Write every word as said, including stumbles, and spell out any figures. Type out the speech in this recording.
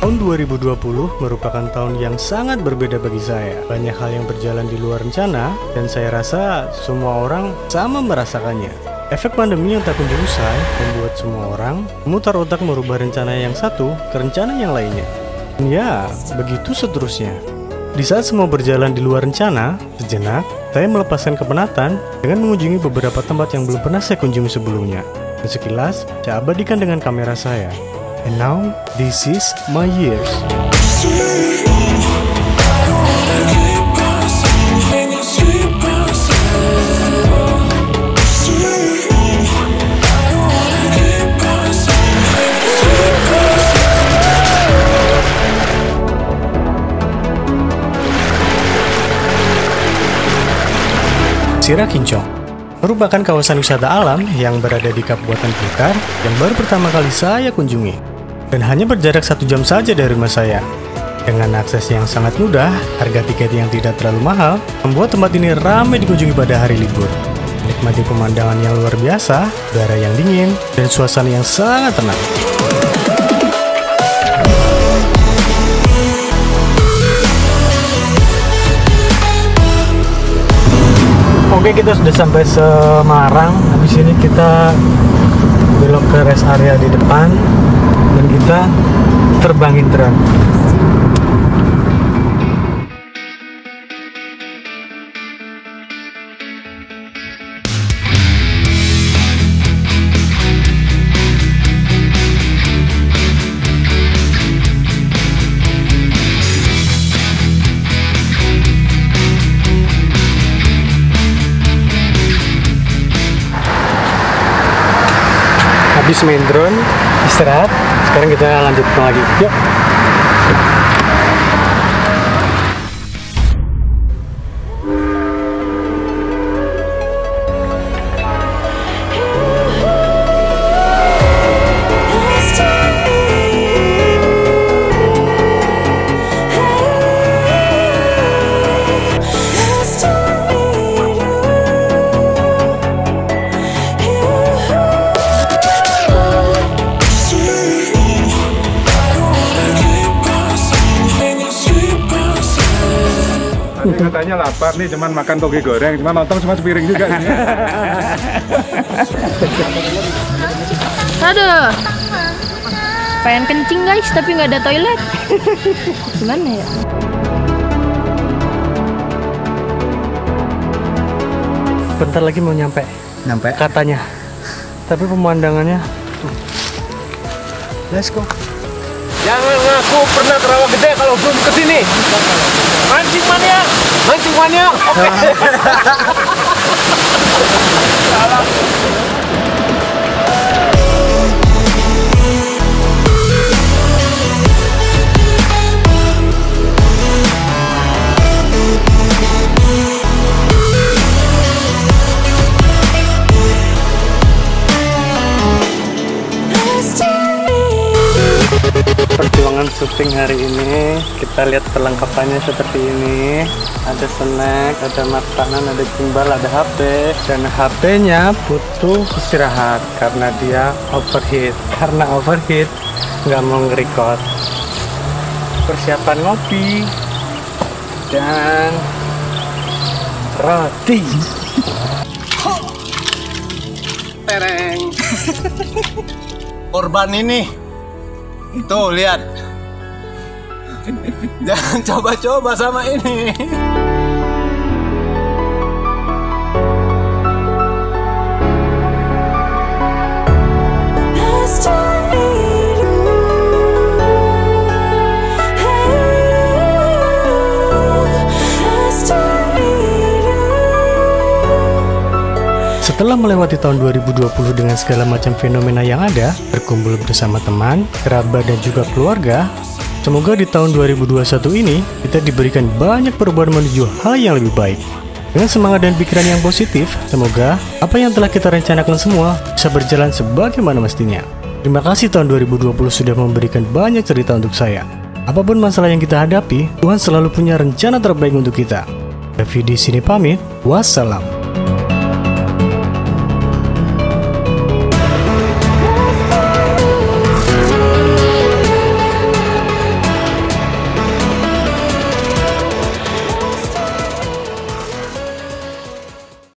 Tahun dua ribu dua puluh merupakan tahun yang sangat berbeda bagi saya. Banyak hal yang berjalan di luar rencana, dan saya rasa semua orang sama merasakannya. Efek pandemi yang tak kunjung usai membuat semua orang memutar otak merubah rencana yang satu ke rencana yang lainnya. Dan ya, begitu seterusnya. Di saat semua berjalan di luar rencana, sejenak saya melepaskan kepenatan dengan mengunjungi beberapa tempat yang belum pernah saya kunjungi sebelumnya. Dan sekilas, saya abadikan dengan kamera saya. And now, this is my years. Sirah Kincong merupakan kawasan wisata alam yang berada di Kabupaten Blitar yang baru pertama kali saya kunjungi. Dan hanya berjarak satu jam saja dari rumah saya. Dengan akses yang sangat mudah, harga tiket yang tidak terlalu mahal, membuat tempat ini ramai dikunjungi pada hari libur. Menikmati pemandangan yang luar biasa, udara yang dingin, dan suasana yang sangat tenang. Oke, kita sudah sampai Semarang. Habis ini kita belok ke rest area di depan dan kita terbangin drone. Habis main drone, istirahat, sekarang kita lanjut lagi. Yuk. Katanya lapar nih, cuman makan toge goreng, cuman nonton cuma sepiring juga. Aduh, pengen kencing guys, tapi nggak ada toilet. Gimana ya? Bentar lagi mau nyampe. Nyampe Katanya. Tapi pemandangannya tuh. Let's go. Jangan ngaku pernah ke rawa gede kalau belum kesini. Mancing mania, mancing mania. Oke. Salah. Perjuangan syuting hari ini, kita lihat perlengkapannya seperti ini. Ada snack, ada makanan, ada gimbal, ada H P. Dan H P-nya butuh istirahat karena dia overheat. Karena overheat, nggak mau nge-record. Persiapan ngopi dan roti. Tereng. Korban ini. Tuh, lihat. Jangan coba-coba sama ini. Setelah melewati tahun dua ribu dua puluh dengan segala macam fenomena yang ada, berkumpul bersama teman, kerabat, dan juga keluarga, semoga di tahun dua ribu dua puluh satu ini kita diberikan banyak perubahan menuju hal yang lebih baik. Dengan semangat dan pikiran yang positif, semoga apa yang telah kita rencanakan semua bisa berjalan sebagaimana mestinya. Terima kasih tahun dua ribu dua puluh sudah memberikan banyak cerita untuk saya. Apapun masalah yang kita hadapi, Tuhan selalu punya rencana terbaik untuk kita. Davi di sini pamit, wassalam.